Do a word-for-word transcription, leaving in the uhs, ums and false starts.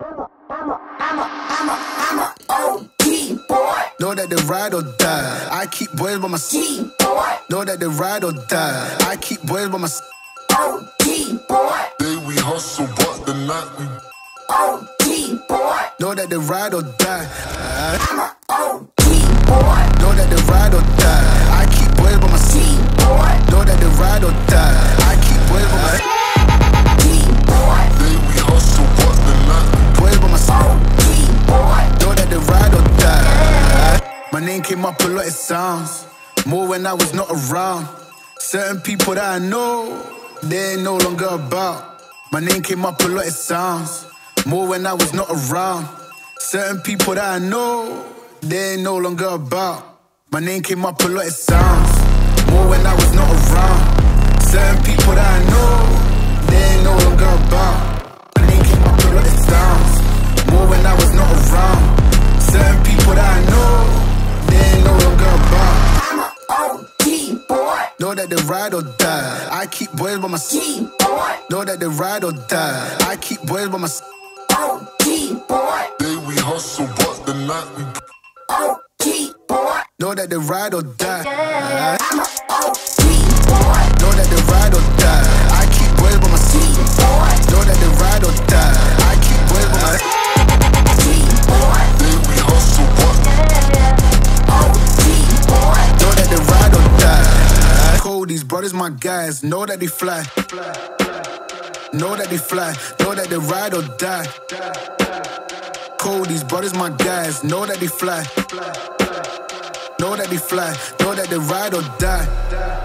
Know that they ride or die. I keep boys by my side. Know that they ride or die. I keep boys by my side. Day we hustle, but the night we O G boy. Know that they ride or die. I'm a O G boy. Know that they ride or die. I keep boys by my side. Know that they ride or die. I keep boys by my side. Day we hustle, but the night we boys by my side. Know that they ride or die. My name came up a lot, it sounds more when I was not around. Certain people that I know, they ain't no longer about. My name came up a lot, it sounds more when I was not around. Certain people that I know, they ain't no longer about. My name came up a lot, it sounds more when I was not around. Certain people that I know, they ain't no longer about. My name came up a lot, it sounds more when I was not around. Certain people that I know, they ain't no longer about. I'm a O G boy. Know that they ride or die. I keep boys by my side. Know that they ride or die. I keep boys by my side. O G boy. Day we hustle, but the night we O G boy. Know that they ride or die. I'm a O G boy. Know that they ride or die. I keep boys by my side. Know that they ride or die. I keep boys by my side. Day we hustle, but O G boy. Know that they ride or die. Cold, these brothers my guys. Know that they fly. Know that they fly. Know that they ride or die. Cold, these brothers my guys. Know that they fly. Know that they fly. Know that they ride or die.